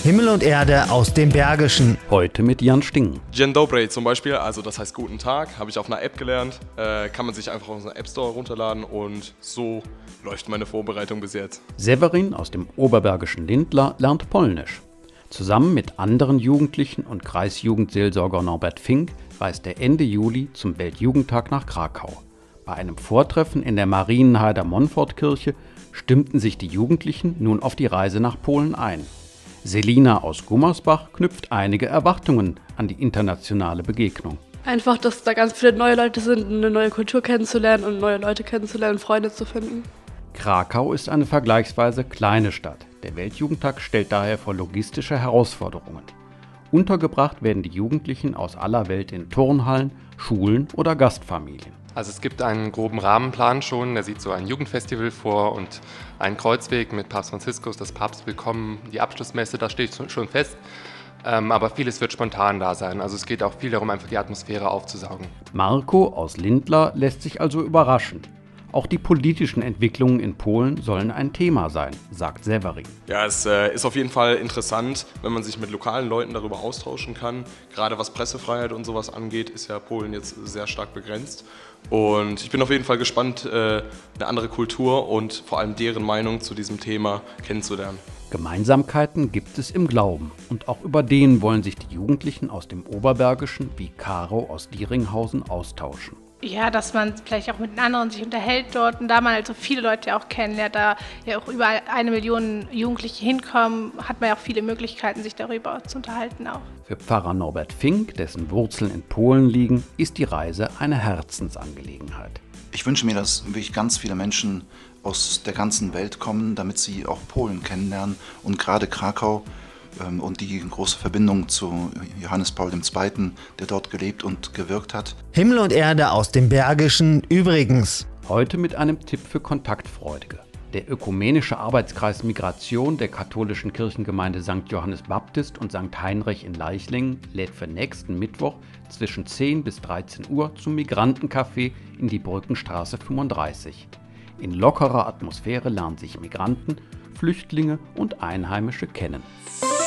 Himmel und Erde aus dem Bergischen. Heute mit Jan Sting. Dzień dobry zum Beispiel, also das heißt guten Tag, habe ich auf einer App gelernt. Kann man sich einfach aus einem App Store runterladen und so läuft meine Vorbereitung bis jetzt. Severin aus dem oberbergischen Lindlar lernt Polnisch. Zusammen mit anderen Jugendlichen und Kreisjugendseelsorger Norbert Fink reist er Ende Juli zum Weltjugendtag nach Krakau. Bei einem Vortreffen in der Marienheider Montfortkirche stimmten sich die Jugendlichen nun auf die Reise nach Polen ein. Selina aus Gummersbach knüpft einige Erwartungen an die internationale Begegnung. Einfach, dass da ganz viele neue Leute sind, eine neue Kultur kennenzulernen und neue Leute kennenzulernen, Freunde zu finden. Krakau ist eine vergleichsweise kleine Stadt. Der Weltjugendtag stellt daher vor logistische Herausforderungen. Untergebracht werden die Jugendlichen aus aller Welt in Turnhallen, Schulen oder Gastfamilien. Also es gibt einen groben Rahmenplan schon, der sieht so ein Jugendfestival vor und einen Kreuzweg mit Papst Franziskus, das Papstwillkommen, die Abschlussmesse, das steht schon fest. Aber vieles wird spontan da sein, also es geht auch viel darum, einfach die Atmosphäre aufzusaugen. Marco aus Lindlar lässt sich also überraschen. Auch die politischen Entwicklungen in Polen sollen ein Thema sein, sagt Severin. Ja, es ist auf jeden Fall interessant, wenn man sich mit lokalen Leuten darüber austauschen kann. Gerade was Pressefreiheit und sowas angeht, ist ja Polen jetzt sehr stark begrenzt. Und ich bin auf jeden Fall gespannt, eine andere Kultur und vor allem deren Meinung zu diesem Thema kennenzulernen. Gemeinsamkeiten gibt es im Glauben und auch über den wollen sich die Jugendlichen aus dem Oberbergischen wie Caro aus Dieringhausen austauschen. Ja, dass man vielleicht auch mit den anderen sich unterhält dort und da man also viele Leute auch kennenlernt, da ja auch über 1 Million Jugendliche hinkommen, hat man ja auch viele Möglichkeiten, sich darüber zu unterhalten auch. Für Pfarrer Norbert Fink, dessen Wurzeln in Polen liegen, ist die Reise eine Herzensangelegenheit. Ich wünsche mir, dass wirklich ganz viele Menschen aus der ganzen Welt kommen, damit sie auch Polen kennenlernen und gerade Krakau und die große Verbindung zu Johannes Paul II., der dort gelebt und gewirkt hat. Himmel und Erde aus dem Bergischen übrigens. Heute mit einem Tipp für Kontaktfreudige. Der ökumenische Arbeitskreis Migration der katholischen Kirchengemeinde St. Johannes Baptist und St. Heinrich in Leichlingen lädt für nächsten Mittwoch zwischen 10 bis 13 Uhr zum Migrantencafé in die Brückenstraße 35. In lockerer Atmosphäre lernen sich Migranten, Flüchtlinge und Einheimische kennen.